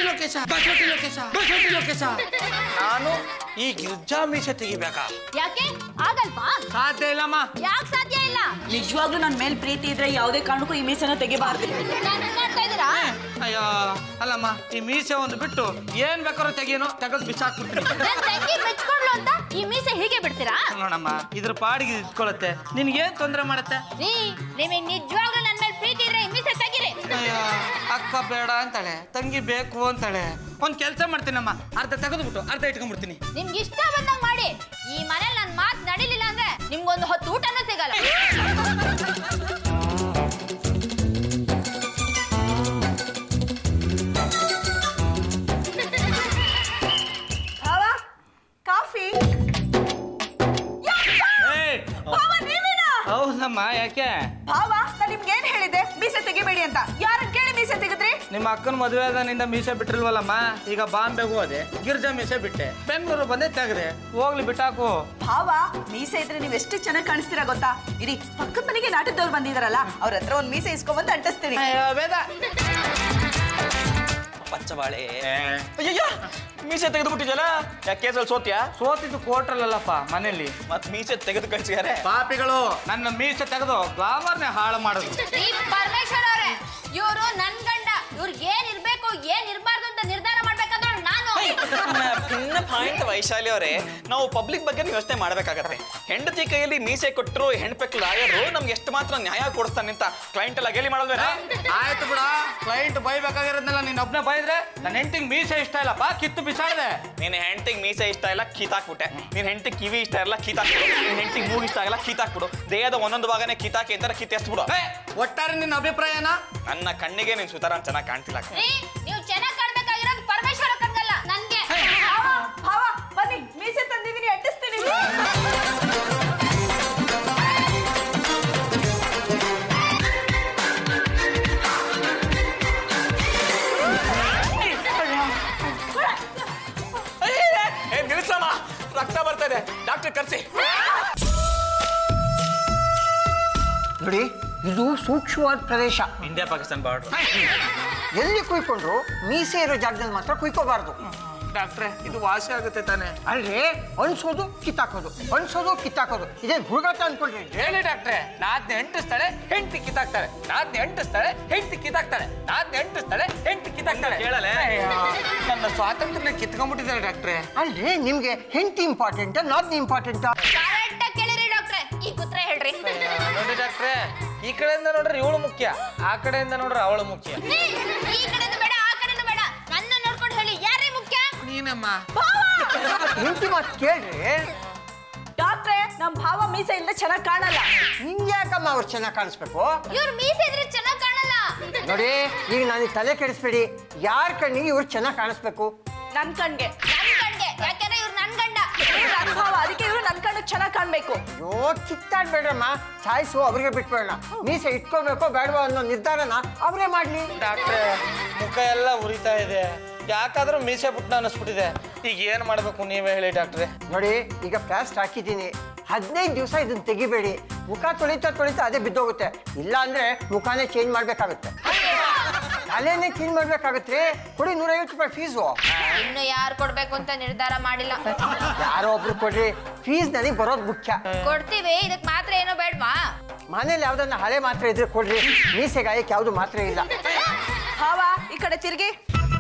ನಾನು ಈ ಗಿರ್ಜಾ ಮೀಸೆ ತೆಗಿಬೇಕಾ? ಯಾಕೆ ಆಗಲ್ವಾ? ಸಾಧ್ಯ ಇಲ್ಲಮ್ಮ. ಯಾಕೆ ಸಾಧ್ಯ ಇಲ್ಲ? ನಿಜವಾಗ್ಲೂ ನನ್ನ ಮೇಲೆ ಪ್ರೀತಿ ಇದ್ರೆ ಯಾವುದೇ ಕಾರಣಕ್ಕೂ ಈ ಮೀಸೆನ ತೆಗಿಬಾರ್ದು. ನಾನು ಮಾಡ್ತಾ ಇದ್ದೀನಿ. ತೆಗಿತೀರಾ? ಅಯ್ಯೋ ಅಲ್ಲಮ್ಮ, ಈ ಮೀಸೆ ಒಂದು ಬಿಟ್ಟು ಏನ್ ಬೇಕಾದ್ರೂ ತೆಗೀನೋ ತೆಗೆದು ಬಿಸಾಕ್ಬಿಡ್ತೀನಿ. ನನ್ ತಂಗಿ ಮೆಚ್ಕೊಂಡ್ಲು ಅಂತ ಈ ಮೀಸೆ ಹೀಗೆ ಬಿಡ್ತೀರಾ? ನೋಡಮ್ಮ, ಇದ್ರ ಪಾಡಿಗೆ ಇಟ್ಕೊಳತ್ತೆ, ನಿನ್ಗೇನ್ ತೊಂದರೆ ಮಾಡತ್ತೆ? ನಿಮಗೆ ನಿಜವಾಗ್ಲೂ ನನ್ನ ಮೇಲೆ ಪ್ರೀತಿ ಇದ್ರೆ ಈ ಮೀಸೆ ತೆಗೀರಿ. ಅಯ್ಯೋ, ಅಕ್ಕ ಬೇಡ ಅಂತಾಳೆ, ತಂಗಿ ಬೇಕು ಅಂತಾಳೆ. ಒಂದ್ ಕೆಲಸ ಮಾಡ್ತೀನಮ್ಮ, ಅರ್ಧ ತೆಗೆದ್ಬಿಟ್ಟು ಅರ್ಧ ಇಟ್ಕೊಂಡ್ಬಿಡ್ತೀನಿ. ನಿಮ್ಗೆ ಇಷ್ಟ ಬಂದಂಗ್ ಮಾಡಿ. ಈ ಮನೇಲಿ ನನ್ನ ಮಾತು ನಡೀಲಿಲ್ಲ ಅಂದ್ರೆ ನಿಮ್ಗೊಂದು ಹೊತ್ತು ಊಟನೂ ಸಿಗಲ್ಲ. ಭಾವ ಕಾಫಿ. ಭಾವ ನೀವೇನಾ? ಹೌದಮ್ಮ, ಯಾಕೆ? ಭಾವ ನಾನು ನಿಮ್ಗೆ ಏನ್ ಹೇಳಿದೆ ಮೀಸೆ ತೆಗಿಬೇಡಿ ಅಂತ? ಯಾರನ್ನ ಕೇಳಿ ಮೀಸೆ ತೆಗೆದ್ರಿ? ನಿಮ್ಮ ಅಕ್ಕನ ಮದುವೆ ಆದನಿಂದ ಮೀಸೆ ಬಿಟ್ಟಿಲ್ವಲ್ಲಮ್ಮ. ಈಗ ಬಾಂಬೆಗೆ ಹೋದೆ, ಗಿರ್ಜಾ ಮೀಸೆ ಬಿಟ್ಟೆ, ಬೆಂಗಳೂರು ಬಂದೆ ತೆಗ್ದೆ. ಹೋಗ್ಲಿ ಬಿಟ್ಟಾಕು. ಭಾವ ಮೀಸೆ ಇದ್ರೆ ನೀವ್ ಎಷ್ಟು ಚೆನ್ನಾಗಿ ಕಾಣಿಸ್ತೀರಾ ಗೊತ್ತಾ? ಇರಿ ಪಕ್ಕದ ಮನೆಗೆ ನಾಟಕದವ್ರು ಬಂದಿದಾರಲ್ಲ, ಅವ್ರ ಹತ್ರ ಒಂದ್ ಮೀಸೆ ಇಸ್ಕೊಂಬಂದು ಅಂಟಿಸ್ತೀನಿ. ಅಯ್ಯೋ ವೇದ, ಪಚ್ಚಬಾಳೆ. ಅಯ್ಯಯ್ಯ, ಮೀಸೆ ತೆಗೆದು ಬಿಟ್ಟಿದ್ಯಲ್ಲ, ಯಾಕೆ ಕೇಸಲ್ಲಿ ಸೋತ್ಯಾ? ಸೋತಿದ್ದು ಕೋಟ್ರಲ್ಲಪ್ಪ, ಮನೇಲಿ. ಮತ್ ಮೀಸೆ ತೆಗೆದು ಕಳ್ಸಿದಾರೆ ಪಾಪಿಗಳು ನನ್ನ ಮೀಸೆ ತೆಗೆದು ಗ್ಲಾಮರ್ನೇ ಹಾಳು ಮಾಡೋದು. ಈ ಪರಮೇಶ್ವರ್ ಅವರೇ, ಇವರು ನನ್ ಗಂಡ. ಇವ್ರಿಗೆ ಏನ್ ಇರ್ಬೇಕು ಏನ್ ಇರ್ಬಾರ್ದು ಅಂತ ನಿರ್ಧಾರ ಮಾಡ್ಬೇಕಾದ್ರೆ ನಾನು. ಭಿನ್ನ ಪಾಯಿಂಟ್ ವೈಶಾಲಿ ಅವರೇ, ನಾವು ಪಬ್ಲಿಕ್ ಬಗ್ಗೆ ಯೋಚನೆ ಮಾಡ್ಬೇಕಾಗತ್ತೆ. ಹೆಂಡತಿ ಕೈಯಲ್ಲಿ ಮೀಸೆ ಕೊಟ್ಟರು ಹೆಣ್ಪೆಕ್ ಲಾಯರು ನಮ್ಗೆ ಎಷ್ಟು ಮಾತ್ರ ನ್ಯಾಯ ಕೊಡಿಸ್ತಾನೆ ಅಂತ ಕ್ಲೈಂಟ್ ಎಲ್ಲ ಗೇಲಿ ಮಾಡೋದ್ವೇನ? ಆಯ್ತು ಬಿಡ, ಕ್ಲೈಂಟ್ ಬೈಬೇಕಾಗಿರೋದ್ನೆಲ್ಲ ನೀನ್ ಒಬ್ನೇ ಬೈದ್ರೆ ನನ್ನ ಹೆಂಡತಿಗೆ ಮೀಸೆ ಇಷ್ಟ ಇಲ್ಲಪ್ಪ, ಕಿತ್ತು ಬಿಸಾಡಿದೆ. ನೀನ್ ಹೆಂಡತಿಗೆ ಮೀಸೆ ಇಷ್ಟ ಇಲ್ಲ, ಕಿತ್ತಾಕ್ಬಿಟ್ಟೆ. ನೀನ್ ಹೆಂಡತಿ ಕಿವಿ ಇಷ್ಟ ಇಲ್ಲ, ಕಿತ್ತಾಕ್ಬಿಡು. ನಿನ್ ಹೆಂಡತಿಗೆ ಮೂಗು ಇಷ್ಟ ಆಗಲ್ಲ, ಕಿತ್ತಾಕ್ಬಿಡು. ದೇಹದ ಒಂದೊಂದು ಭಾಗನೇ ಕಿತ್ತಾಕಿ ಅಂತಾರೆ, ಕಿತ್ತೆಸ್ಬಿಡು. ಒಟ್ಟಾರೆ ನಿನ್ನ ಅಭಿಪ್ರಾಯನ? ನನ್ನ ಕಣ್ಣಿಗೆ ನೀನ್ ಸುತಾರಾಮ್ ಚೆನ್ನಾಗಿ ಕಾಣ್ತಿಲ್ಲ. ನೀವು ಚೆನ್ನಾಗಿ ಕಾಣ್ಬೇಕಾಗಿರೋದು ಪರಮೇಶ್ವರ ಕಣ್ಗಲ್ಲ, ನನ್ಗೆ. ಭಾವ ಬನ್ನಿ, ಮೀಸೆ ತಂದಿದ್ದೀನಿ, ಅಂಟಿಸ್ತೀನಿ. ನಿಲ್ಸಮ್ಮ, ರಕ್ತ ಬರ್ತಾ ಇದೆ, ಡಾಕ್ಟರ್ ಕರ್ಸಿ. ನೋಡಿ, ಇದು ಸೂಕ್ಷ್ಮವಾದ ಪ್ರದೇಶ. India Pakistan border. ಎಲ್ಲಿ ಕುಯ್ಕೊಂಡ್ರು ಮೀಸೆ ಇರೋ ಜಾಗದಲ್ಲಿ ಮಾತ್ರ ಕುಯ್ಕೋಬಾರ್ದು. ಡಾಕ್ಟ್ರೆ, ಇದು ವಾಸಿ ಆಗುತ್ತೆ ತಾನೆ? ಅಲ್ರಿ, ಅನ್ಸೋದು ಕಿತ್ತಾಕೋದು, ಅನ್ಸೋದು ಕಿತ್ತಾಕೋದು, ಇದೇನು ಹುಡುಗಾಟ ಅನ್ಕೊಂಡ್ರಿ? ಹೇಳಿ ಡಾಕ್ಟ್ರೆ, ನಾದ್ನೆ ಅಂಟಿಸ್ತಾಳೆ, ಹೆಂಡತಿ ಕಿತ್ತಾಕ್ತಾಳೆ, ನಾದ್ನೆ ಅಂಟಿಸ್ತಾಳೆ, ಹೆಂಡತಿ ಕಿತ್ತಾಕ್ತಾಳೆ, ನಾದ್ನೆ ಅಂಟಿಸ್ತಾಳೆ, ಹೆಂಡತಿ ಕಿತ್ತಾಕ್ತಾಳೆ. ಹೇಳಲೆ, ನನ್ನ ಸ್ವಾತಂತ್ರ್ಯ ಕಿತ್ಕೊಂಡ್ಬಿಟ್ಟಿದ್ದಾರೆ ಡಾಕ್ಟ್ರೆ. ಅಲ್ರಿ, ನಿಮ್ಗೆ ಹೆಂಡತಿ ಇಂಪಾರ್ಟೆಂಟಾ ನಾದ್ನಿ ಇಂಪಾರ್ಟೆಂಟಾ? ಕರೆಕ್ಟ್ ಆಗಿ ಕೇಳಿರಿ ಡಾಕ್ಟ್ರೆ, ಈ ಉತ್ತರ ಹೇಳ್ರಿ. ನೋಡಿ ಡಾಕ್ಟ್ರೆ, ಈ ಕಡೆಯಿಂದ ನೋಡ್ರಿ ಇವಳು ಮುಖ್ಯ, ಆ ಕಡೆಯಿಂದ ನೋಡ್ರಿ ಅವಳು ಮುಖ್ಯ. ಈ ಕಡೆನೂ ಬೇಡ ಆ ಕಡೆನೂ ಬೇಡ, ನನ್ನ ನೋಡ್ಕೊಂಡು ಹೇಳಿ ಯಾರೇ ಮುಖ್ಯ? ನೀನಮ್ಮ. ಹೆಂಡತಿ ಮಾತು ಕೇಳ್ರಿ. ಡಾಕ್ಟ್ರೆ, ನಮ್ ಭಾವ ಮೀಸೆ ಇಲ್ಲದೆ ಚೆನ್ನಾಗಿ ಕಾಣಲ್ಲ. ನಿಂಗೆ ಯಾಕಮ್ಮ ಅವ್ರು ಚೆನ್ನಾಗಿ ಕಾಣಿಸ್ಬೇಕು? ಇವ್ರ ಮೀಸೆ ಇದ್ರೆ ಚೆನ್ನಾಗಿ ಕಾಣಲ್ಲ. ನೋಡಿ, ಈಗ ನನಗೆ ತಲೆ ಕೆಡಿಸ್ಬೇಡಿ. ಯಾರ ಕಣ್ಣಿಗೆ ಇವ್ರು ಚೆನ್ನಾಗಿ ಕಾಣಿಸ್ಬೇಕು? ನನ್ ಕಣ್ಗೆ. ನನ್ ಗಂಡೆ, ಯಾಕೆಂದ್ರೆ ಇವ್ರು ನನ್ ಗಂಡ. ನನ್ ಭಾವ, ಅದಕ್ಕೆ ಇವ್ರು ನನ್ ಕಣ್ಣಿಗೆ ಚೆನ್ನಾಗಿ ಕಾಣ್ಬೇಕು. ಅಯ್ಯೋ, ಕಿತ್ತಾಡ್ಬೇಡ್ರಮ್ಮ, ಚಾಯ್ಸು ಅವ್ರಿಗೆ ಬಿಟ್ಬೇಡ. ಮೀಸೆ ಇಟ್ಕೋಬೇಕೋ ಬೇಡವೋ ಅನ್ನೋ ನಿರ್ಧಾರನ ಅವರೇ ಮಾಡ್ಲಿ. ಡಾಕ್ಟ್ರೆ, ಮುಖ ಎಲ್ಲ ಉರಿತಾ ಇದೆ, ಯಾಕಾದ್ರೂ ಮೀಸೆ ಬಿಟ್ಟು ಅನ್ನಿಸ್ಬಿಟ್ಟಿದೆ. ಈಗ ಏನ್ ಮಾಡ್ಬೇಕು ನೀವೇ ಹೇಳಿ ಡಾಕ್ಟ್ರೆ. ನೋಡಿ, ಈಗ ಪ್ಲಾಸ್ಟರ್ ಹಾಕಿದ್ದೀನಿ, 15 ದಿವಸ ಇದನ್ನ ತೆಗಿಬೇಡಿ. ಮುಖ ತೊಳಿತಾ ತೊಳಿತಾ ಅದೇ ಬಿದ್ದೋಗುತ್ತೆ. ಇಲ್ಲ ಅಂದ್ರೆ ಮುಖಾನೇ ಚೇಂಜ್ ಮಾಡ್ಬೇಕಾಗುತ್ತೆ, ತಲೆನೇ ಕ್ಲೀನ್ ಮಾಡ್ಬೇಕಾಗತ್ತೆ. ಕೊಡಿ, 150 ರೂಪಾಯಿ ಫೀಸು. ಇನ್ನು ಯಾರು ಕೊಡ್ಬೇಕು ಅಂತ ನಿರ್ಧಾರ ಮಾಡಿಲ್ಲ. ಯಾರೋ ಒಬ್ರು ಕೊಡ್ರಿ, ಫೀಸ್ ನನಗೆ ಬರೋದು ಮುಖ್ಯ. ಕೊಡ್ತೀವಿ, ಇದಕ್ ಮಾತ್ರ ಏನೋ ಬೇಡ್ವಾ? ಮನೇಲಿ ಯಾವ್ದನ್ನ ಹಳೆ ಮಾತ್ರೆ ಇದ್ರೆ ಕೊಡ್ರಿ, ಮೀಸೆಗಾಯಕ್ಕೆ ಯಾವ್ದು ಮಾತ್ರೆ ಇಲ್ಲ. ಭಾವ ಈ ಕಡೆ ತಿರ್ಗಿ.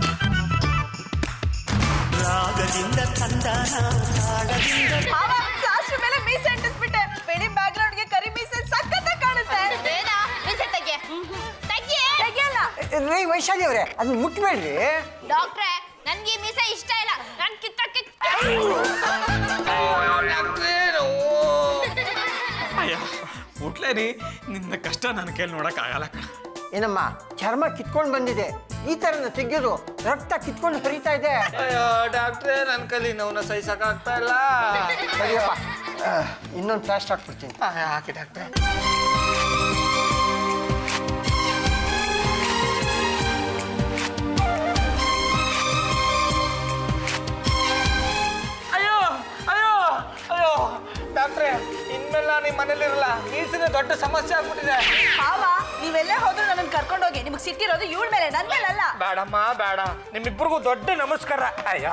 ಭಾವ, ಪ್ಲಾಸ್ಟರ್ ಮೇಲೆ ಮೀಸೆ ಅಂಟಿಸ್ಬಿಟ್ಟೆ. ಬಿಳಿ ಬ್ಯಾಕ್ಗ್ರೌಂಡ್ಗೆ ಕರಿ ಮೀಸೆ ಸಖತ್ತಾಗಿ ಕಾಣುತ್ತೆ. ಬೇಡ, ಮೀಸೆ ತೆಗೆ. ತೆಗಿಯಲ್ಲ. ರೀ ವೈಶಾಲಿ ಅವರೇ, ಅದನ್ನ ಮುಟ್ಬೇಡ್ರಿ. ಡಾಕ್ಟ್ರೆ, ನನ್ಗೆ ಈ ಮೀಸೆ ಇಷ್ಟ ಇಲ್ಲ, ನನ್ ಕಿತ್ತಕ್ಕೆ. ಅಯ್ಯೋ ಹುಟ್ಲೇರಿ, ನಿನ್ನ ಕಷ್ಟ ನನ್ನ ಕೈಲಿ ನೋಡಕ್ ಆಗಲ್ಲ. ಏನಮ್ಮ, ಚರ್ಮ ಕಿತ್ಕೊಂಡು ಬಂದಿದೆ, ಈ ತರನ ತೆಗೆಯೋದು, ರಕ್ತ ಕಿತ್ಕೊಂಡು ಹರಿತಾ ಇದೆ. ಅಯ್ಯೋ ಡಾಕ್ಟ್ರೆ, ನನ್ನ ಕೈಲಿ ನೋವನ್ನ ಸಹಿಸಕ್ಕಾಗ್ತಾ ಇಲ್ಲ. ಸರಿಯಪ್ಪ, ಇನ್ನೊಂದು ಪ್ಲಾಸ್ಟರ್ ಹಾಕ್ಬಿಡ್ತೀನಿ. ಹಾಕಿ ಡಾಕ್ಟ್ರೆ. ಅಯ್ಯೋ ಅಯ್ಯೋ ಅಯ್ಯೋ ಡಾಕ್ಟ್ರೆ, ಇನ್ಮೇಲೆ ನಿಮ್ಮ ಮನೇಲಿರಲ್ಲ, ಮೀಸಿನ ದೊಡ್ಡ ಸಮಸ್ಯೆ ಆಗ್ಬಿಟ್ಟಿದೆ. ಭಾವ, ನೀವೆಲ್ಲೇ ಹೋದ್ರು ನನ್ನ ಕರ್ಕೊಂಡೋಗಿ. ನಿಮ್ಗೆ ಸಿಟ್ಟಿರೋದು ಇವಳ ಮೇಲೆ, ನನ್ ಮೇಲಲ್ಲ. ಬೇಡಮ್ಮ ಬೇಡ, ನಿಮ್ಮಿಬ್ಬರಿಗೂ ದೊಡ್ಡ ನಮಸ್ಕಾರ. ಅಯ್ಯೋ,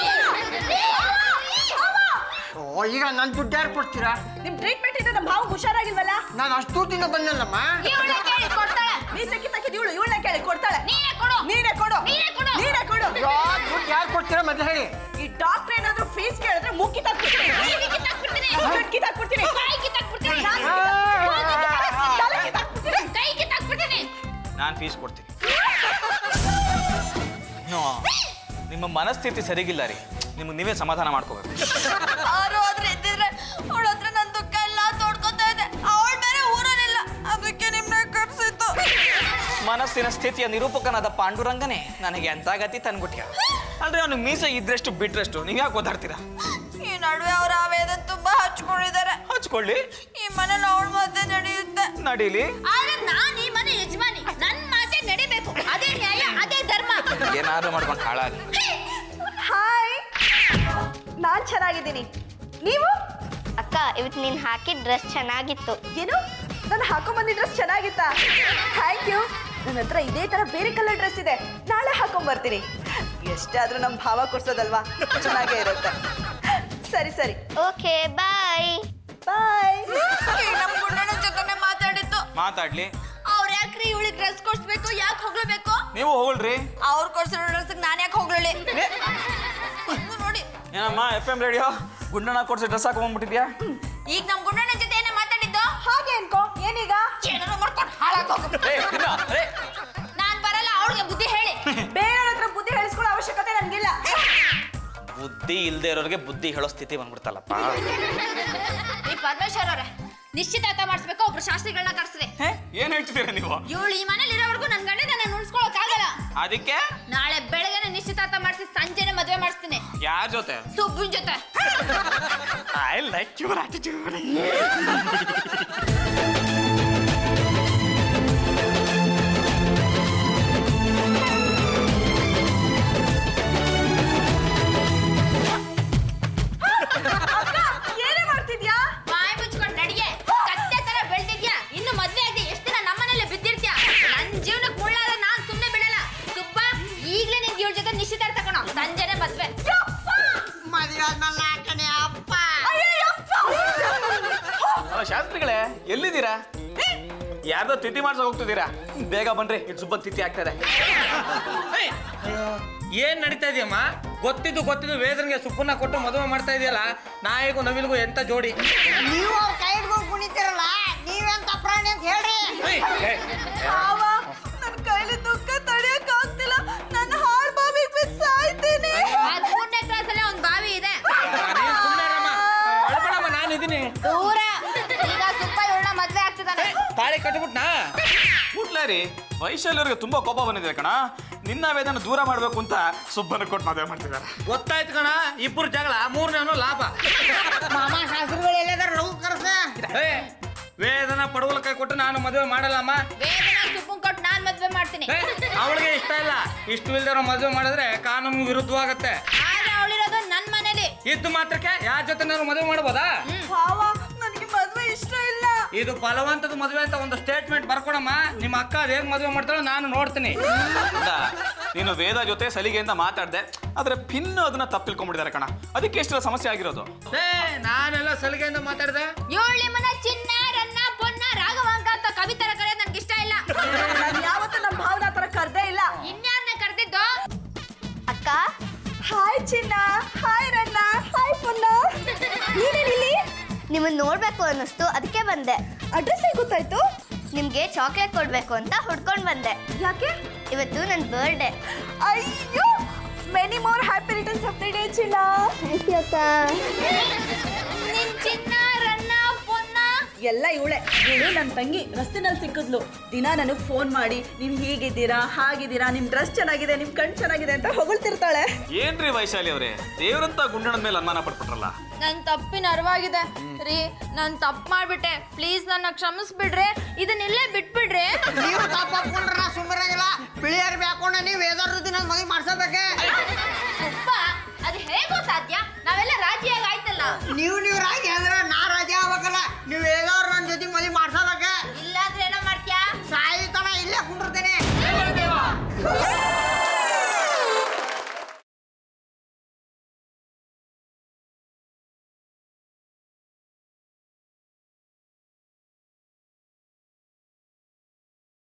ಈಗ ನನ್ನ ದುಡ್ಡು ಯಾರು ಕೊಡ್ತೀರಾ? ನಿಮ್ ಟ್ರೀಟ್ಮೆಂಟ್ ಇಂದ ನಮ್ಮ ಭಾವ ಹುಷಾರಾಗಿಲ್ವಲ್ಲ? ನಾನು ಅಷ್ಟು ದೂರದಿಂದ ಬಂದಲ್ಲಮ್ಮ. ಇವಳನ್ನ ಕೇಳಿ ಕೊಡ್ತಾಳೆ. ಮೀಸೆ ಕಿತ್ತಾಕಿದ್ ಇವಳನ್ನ ಕೇಳಿ ಕೊಡ್ತಾಳೆ. ನಾನು ಫೀಸ್ ಕೊಡ್ತೀನಿ. ನಿಮ್ಮ ಮನಸ್ಥಿತಿ ಸರಿಗಿಲ್ಲ ರೀ, ನಿಮ್ಗೆ ನೀವೇ ಸಮಾಧಾನ ಮಾಡ್ಕೋಬೇಕು. ಯಾರು ಆದ್ರೆ ಇದ್ದಿದ್ರೆ ಅವಳ ಹತ್ರ ನನ್ನ ದುಃಖ ಎಲ್ಲ ತೋಡ್ಕೊತಾ ಇದೆ. ಅವಳು ಬೇರೆ ಊರಲ್ಲಿಲ್ಲ, ಅದಕ್ಕೆ ನಿಮ್ನ ಕರ್ಸಿತ್ತು. ಮನಸ್ಸಿನ ಸ್ಥಿತಿಯ ನಿರೂಪಕನಾದ ಪಾಂಡುರಂಗನೇ ನನಗೆ ಅಂತ ಗತಿ ತಂದ್ಬಿಟ್ಯ. ಅಲ್ರಿ ಅವ್ನು ಮೀಸೆ ಇದ್ರಷ್ಟು ಬಿಟ್ರಷ್ಟು ನೀವ್ ಯಾಕೆ ಓದಾಡ್ತೀರಾ? ಈ ನಡುವೆ ಅವ್ರ ಆವೇದ ತುಂಬಾ ಹಚ್ಕೊಂಡಿದ್ದಾರೆ. ಹಚ್ಕೊಳ್ಳಿ, ಈ ಮನೇಲಿ ಅವಳ ಮಧ್ಯೆ ನಡೆಯುತ್ತೆ. ನಡೀಲಿ. ಆದ್ರೆ ನಾನ್ ಈ ಮನೆ ಯಜಮಾನಿ, ನನ್ ಮಾತೆ ನಡಿಬೇಕು. ಅದೇ ನ್ಯಾಯ, ಅದೇ ಧರ್ಮ. ಏನಾದ್ರು ಮಾಡ್ಕೊಂಡು ಹಾಳಾಗಿ. ಹಾಯ್, ನಾನ್ ಚೆನ್ನಾಗಿದ್ದೀನಿ. ನೀವು? ಅಕ್ಕ, ಇವತ್ತು ನೀನ್ ಹಾಕಿದ ಡ್ರೆಸ್ ಚೆನ್ನಾಗಿತ್ತು. ಏನು, ನಾನು ಹಾಕೊಂಡ್ಬಂದಿದ್ದ ಡ್ರೆಸ್ ಚೆನ್ನಾಗಿತ್ತಾ? Thank you. ನನ್ನ ಹತ್ರ ಇದೇ ತರ ಬೇರೆ ಕಲರ್ ಡ್ರೆಸ್ ಇದೆ, ನಾಳೆ ಹಾಕೊಂಡ್ಬರ್ತೀನಿ. ಎಷ್ಟಾದ್ರೂ ನಮ್ಮ ಭಾವ ಕೊಡ್ಸೋದಲ್ವಾ, ಚೆನ್ನಾಗೇ ಇರುತ್ತೆ. ಸರಿ ಸರಿ, ಓಕೆ, ಬಾಯ್. ಬಾಯ್. ನಮ್ಮ ಗುಂಡನ ಜೊತೆ ಮಾತಾಡಿತ್ತು. ಮಾತಾಡ್ಲಿ. ಅವ್ರು ಯಾಕ್ರಿ ಇವಳಿಗೆ ಡ್ರೆಸ್ ಕೊಡ್ಸ್ಬೇಕು, ಯಾಕೆ ಹೋಗ್ಲೇಬೇಕು? ನೀವು ಹೋಗಲ್ರಿ. ಅವ್ರು ಕೊಡ್ಸಿರೋ ಡ್ರೆಸ್ಗೆ ನಾನು ಯಾಕೆ ಹೋಗ್ಲಿ? ನೋಡಿ ಏನಮ್ಮ FM ರೇಡಿಯೋ ಗುಂಡಣ್ಣ ಕೊಡ್ಸಿ ಡ್ರೆಸ್ ಹಾಕೊಂಡ್ಬಿಟ್ಟಿದ್ಯಾ? ಈಗ ನಮ್ಮ ಗುಂಡನ ಜೊತೆ ಏನೇ ಮಾತಾಡಿದ್ದು? ಹಾಗೆ ಅನ್ಕೋ. ಏನೀಗ ಏನಾದ್ರು ಮಾಡ್ಕೊಂಡು ಹಾಳಾಗೋಗು. ನಾನ್ ಬರಲ್ಲ, ಅವಳಿಗೆ ಬುದ್ಧಿ ಹೇಳಿ. ಬೇರೆಯವ್ರ ಹತ್ರ ಬುದ್ಧಿ ಹೇಳಿಸ್ಕೊಳ್ಳೋ ಅವಶ್ಯಕತೆ ನನ್ಗಿಲ್ಲ. ಬುದ್ಧಿ ಇಲ್ದೇ ಇರೋರಿಗೆ ಬುದ್ಧಿ ಹೇಳೋ ಸ್ಥಿತಿ ಬಂದ್ಬಿಡ್ತಲ್ಲಪ್ಪ. ಈ ಪರಮೇಶ್ವರ್ ಅವ್ರೆ, ನಿಶ್ಚಿತಾರ್ಥ ಮಾಡಿಸ್ಬೇಕು, ಒಬ್ರು ಶಾಸ್ತ್ರಿಗಳನ್ನ ಕರ್ಸ್ರಿ. ಏನ್ ಹೇಳ್ತಿದ್ದೀರಾ ನೀವು? ಇವಳು ಈ ಮನೇಲಿ ಇರೋವರೆಗೂ ನನ್ ಗಂಡ ನನ್ನ ಉಳಿಸ್ಕೊಳಕ್ ಆಗಲ್ಲ. ಅದಕ್ಕೆ ನಾಳೆ ಬೆಳಗ್ಗೆ ನಿಶ್ಚಿತಾರ್ಥ ಮಾಡಿಸಿ ಸಂಜೆನೆ ಮದುವೆ ಮಾಡಿಸ್ತೀನಿ. ಯಾರ ಜೊತೆ? ಸುಬ್ಬುನ್ ಜೊತೆ. I like your attitude. ಏನೇ ಮಾಡ್ತಿದ್ಯಾ? ಬಾಯ್ ಮುಚ್ಕೊಂಡು ನಡಿಗೆ. ಕತ್ತೆ ತರ ಬೆಳ್ದಿದ್ಯಾ, ಇನ್ನು ಮದ್ವೆ ಆಗಿ ಎಷ್ಟು ದಿನ ನಮ್ಮನೇಲೆ ಬಿದ್ದಿರ್ತೀಯ. ನನ್ ಜೀವನಕ್ಕೆ ಮುಳ್ಳಾದ ನಾನ್ ಸುಮ್ನೆ ಬಿಡಲ್ಲ. ಸುಬ್ಬ, ಈಗ್ಲೇ ನಿನ್ ಇವಳ ಜೊತೆ ನಿಶ್ಚಿತಾರ್ಥ ಕಣೋ, ಸಂಜೆನೆ ಮದ್ವೆ. ಶಾಸ್ತ್ರಿಗಳೇ, ಎಲ್ಲಿದ್ದೀರಾ? ಯಾರ್ದೋ ತಿಥಿ ಮಾಡ್ಸಕ್ ಹೋಗ್ತಿದ್ದೀರಾ? ಬೇಗ ಬನ್ರಿ, ಇದು ಸುಬ್ಬ ತಿಥಿ ಆಗ್ತದೆ. ಏನ್ ನಡೀತಾ ಇದೆಯಮ್ಮ? ಗೊತ್ತಿದ್ದು ವೇದನ್ಗೆ ಸುಪ್ಪನ್ನ ಕೊಟ್ಟು ಮದುವೆ ಮಾಡ್ತಾ ಇದೆಯಲ್ಲ, ನಾಯಿಗೂ ನವಿಲ್ಗೂ ಎಂತ ಜೋಡಿ. ನೀವು ಅವ್ರ ಕೈ ಹಿಡ್ಕೊಂಡು ಕುಣಿತೀರಲ್ಲ, ನೀವೆಂತ ಪ್ರಾಣಿ ಅಂತ ಹೇಳ್ರಿ. ಭಾವ, ನನ್ನ ಕೈಲಿ ದುಃಖ ತಡೆಯಕ್ ಆಗ್ತಿಲ್ಲ. ನನ್ನ ಹಾಳು ಬಾವಿಗೆ ಬಿದ್ದು ಸಾಯ್ತೀನಿ. 13ನೇ ಕ್ಲಾಸಲ್ಲೇ ಒಂದ್ ಬಾವಿ ಇದೆ. ನೀನ್ ಸುಮ್ನೆ ಇರಮ್ಮ. ಅಳ್ಬೇಡಮ್ಮ, ನಾನಿದ್ದೀನಿ. ದೂರ. ಈಗ ಸುಬ್ಬ ಇವಳನ್ನ ಮದ್ವೆ ಆಗ್ತಿದ್ದಾನೆ. ತಾಳಿ ಕಟ್ಬಿಟ್ನಾ? ಕೂಡ್ಲಾರಿ, ವೈಶಾಲ್ಯವ್ರಿಗೆ ತುಂಬಾ ಕೋಪ ಬಂದಿದೆ ಕಣ. ನಿನ್ನ ವೇದನ ದೂರ ಮಾಡ್ಬೇಕು ಅಂತ ಸುಬ್ಬನ ಕೊಟ್ಟು ಮದುವೆ ಮಾಡ್ತಿದ್ದಾರೆ. ಗೊತ್ತಾಯ್ತು ಕಣ, ಇಬ್ಬರು ಜಗಳ, ಮೂರನೇನು ಲಾಭ. ಮಾಮ ಶಾಸ್ತ್ರಿಗಳು ಎಲ್ಲದಾರ ಲವ್ ಕರ್ಸ. ವೇದನ ಪಡವಲ ಕೈ ಕೊಟ್ಟು ನಾನು ಮದುವೆ ಮಾಡಲ್ಲಮ್ಮ. ವೇದನ ಸುಬ್ಬನ್ ಕೊಟ್ಟು ನಾನ್ ಮದ್ವೆ ಮಾಡ್ತೀನಿ. ಅವಳಿಗೆ ಇಷ್ಟ ಇಲ್ಲ. ಇಷ್ಟು ಇಲ್ದಿರೋ ಮದುವೆ ಮಾಡಿದ್ರೆ ಕಾನೂನು ವಿರುದ್ಧವಾಗತ್ತೆ. ಆದ್ರೆ ಅವಳಿರೋದು ನನ್ ಮನೇಲಿ. ಇದ್ದು ಮಾತ್ರಕ್ಕೆ ಯಾರ ಜೊತೆ ನಾನು ಮದುವೆ ಮಾಡ್ಬೋದಾ? ಭಾವ, ನನಗೆ ಮದ್ವೆ ಇಷ್ಟ ಇಲ್ಲ. ಇದು ಫಲವಂತದ ಮದುವೆ ಅಂತ ಒಂದು ಸ್ಟೇಟ್ಮೆಂಟ್ ಬರ್ಕೊಡಮ್ಮ. ನಿಮ್ಮ ಅಕ್ಕ ಅದ್ ಹೇಗ್ ಮದುವೆ ಮಾಡ್ತಾಳೋ ನಾನು ನೋಡ್ತೀನಿ. ನೀನು ವೇದ ಜೊತೆ ಸಲಿಗೆಯಿಂದ ಮಾತಾಡ್ದೆ, ಆದ್ರೆ ಪಿನ್ ಅದನ್ನ ತಪ್ಪಿಲ್ಕೊಂಡ್ಬಿಟ್ಟಿದ್ದಾರೆ ಕಣ. ಅದಕ್ಕೆ ಎಷ್ಟೆಲ್ಲ ಸಮಸ್ಯೆ ಆಗಿರೋದು. ನಾನೆಲ್ಲ ಸಲಿಗೆಯಿಂದ ಮಾತಾಡಿದೆ. ಇವಳು ಮನ ಚಿನ್ನ ರನ್ನ ಪೊನ್ನ ರಾಘವಾಂಕ ಅಂತ ಕವಿತರ ಕರೆಯೋದು ನನ್ಗೆ ಇಷ್ಟ ಇಲ್ಲ. ನಾನು ಯಾವತ್ತೂ ನಮ್ಮ ಭಾವನ ತರ ಕರ್ದೇ ಇಲ್ಲ. ಇನ್ಯಾರನ್ನ ಕರೆದಿದ್ದು? ಅಕ್ಕ, ಹಾಯ್ ಚಿನ್ನ, ಹಾಯ್ ರನ್ನ, ಹಾಯ್ ಪೊನ್ನ. ನೀನೇನಿಲ್ಲಿ? ನಿಮ್ಮನ್ನ ನೋಡ್ಬೇಕು ಅನ್ನಿಸ್ತು, ಅದಕ್ಕೆ ಬಂದೆ. ಅಡ್ರೆಸ್ ಹೇಗೆ ಗೊತ್ತಾಯ್ತು? ನಿಮ್ಗೆ ಚಾಕ್ಲೇಟ್ ಕೊಡ್ಬೇಕು ಅಂತ ಹುಡ್ಕೊಂಡ್ ಬಂದೆ. ಯಾಕೆ? ಇವತ್ತು ನನ್ನ ಬರ್ಡೇ. ಅಯ್ಯೋ, many more happy returns of the day ಚಿನ್ನ. ಥ್ಯಾಂಕ್ ಯು ಅಕ್ಕ. ನಿನ್ ಚಿನ್ನ ರನ್ನ ಪೊನ್ನ ಎಲ್ಲ ಇವಳೆ. ಇವಳು ನನ್ನ ತಂಗಿ ರಸ್ತೆನಲ್ಲಿ ಸಿಕ್ಕಿದ್ಲು. ದಿನ ನನಗೆ ಫೋನ್ ಮಾಡಿ ನೀವು ಹೀಗಿದ್ದೀರಾ, ಹಾಗಿದ್ದೀರಾ, ನಿಮ್ಮ ಡ್ರೆಸ್ ಚೆನ್ನಾಗಿದೆ, ನಿಮ್ಮ ಕಣ್ ಚೆನ್ನಾಗಿದೆ ಅಂತ ಹೊಗಳ್ತಿರ್ತಾಳೆ. ಏನ್ರಿ ವೈಶಾಲಿ ಅವ್ರೆ, ದೇವರಂತ ಗುಂಡಣ್ಣನ ಮೇಲೆ ಅನುಮಾನ ಪಟ್ಬಿಟ್ರಲ್ಲ. ನನ್ ತಪ್ಪಿನ ಅರಿವಾಗಿದೆ ರೀ. ನಾನ್ ತಪ್ಪು ಮಾಡ್ಬಿಟ್ಟೆ, ಪ್ಲೀಸ್ ನನ್ನ ಕ್ಷಮಿಸ್ಬಿಡ್ರಿ. ಇದನ್ನಿಲ್ಲೇ ಬಿಟ್ಬಿಡ್ರಿ. ನೀವು ತಪ್ಪಾಕೊಂಡ್ರೆ ನಾ ಸುಮ್ಮರಾಗಿಲ್ಲ. ಬಿಳಿ ಅರ್ಬಿ ಹಾಕೊಂಡ ನೀವು ವೇದಾರ ದಿನ ಮದುವೆ ಮಾಡ್ಸಬೇಕೆ. ಸುಬ್ಬ, ಅದು ಹೇಗೋ ಸಾಧ್ಯ? ನಾವೆಲ್ಲ ರಾಜಿಯಾಗಿ ಆಯ್ತಲ್ಲ. ನೀವು ರಾಜಿ